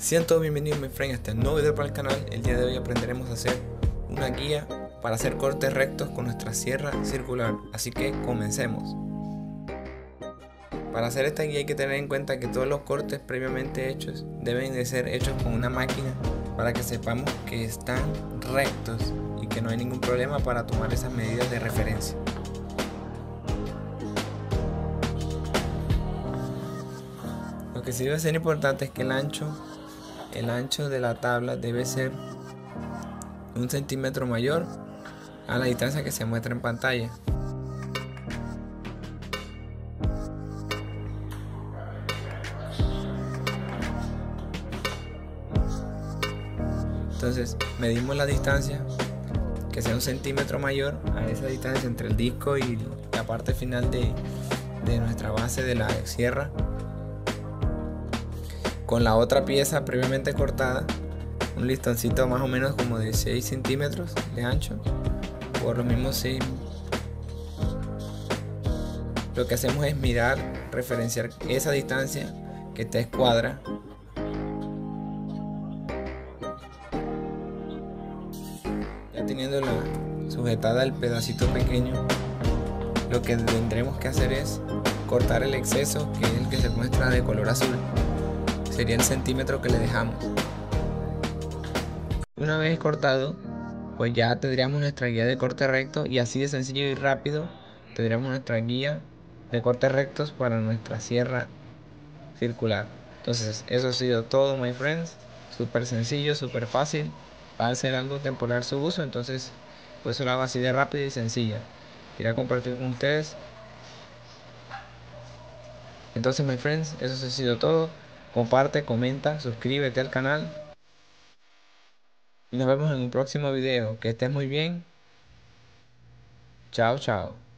Sean todos bienvenidos, mi friend, a este nuevo video para el canal. El día de hoy aprenderemos a hacer una guía para hacer cortes rectos con nuestra sierra circular. Así que comencemos. Para hacer esta guía hay que tener en cuenta que todos los cortes previamente hechos deben de ser hechos con una máquina para que sepamos que están rectos y que no hay ningún problema para tomar esas medidas de referencia. Lo que sí debe ser importante es que el ancho de la tabla debe ser 1 centímetro mayor a la distancia que se muestra en pantalla. Entonces medimos la distancia que sea 1 centímetro mayor a esa distancia entre el disco y la parte final de nuestra base de la sierra, con la otra pieza previamente cortada, un listoncito más o menos como de 6 centímetros de ancho por los mismos 6. Lo que hacemos es mirar, referenciar esa distancia que está escuadra, ya teniendo sujetada el pedacito pequeño. Lo que tendremos que hacer es cortar el exceso, que es el que se muestra de color azul. Sería el centímetro que le dejamos. Una vez cortado, pues ya tendríamos nuestra guía de corte recto, y así de sencillo y rápido tendríamos nuestra guía de cortes rectos para nuestra sierra circular. Entonces eso ha sido todo, my friends. Súper sencillo, súper fácil. Va a ser algo temporal su uso, entonces pues lo hago así de rápido y sencilla. Quería compartir con ustedes. Entonces, my friends, eso ha sido todo. Comparte, comenta, suscríbete al canal y nos vemos en un próximo video. Que estés muy bien. Chao, chao.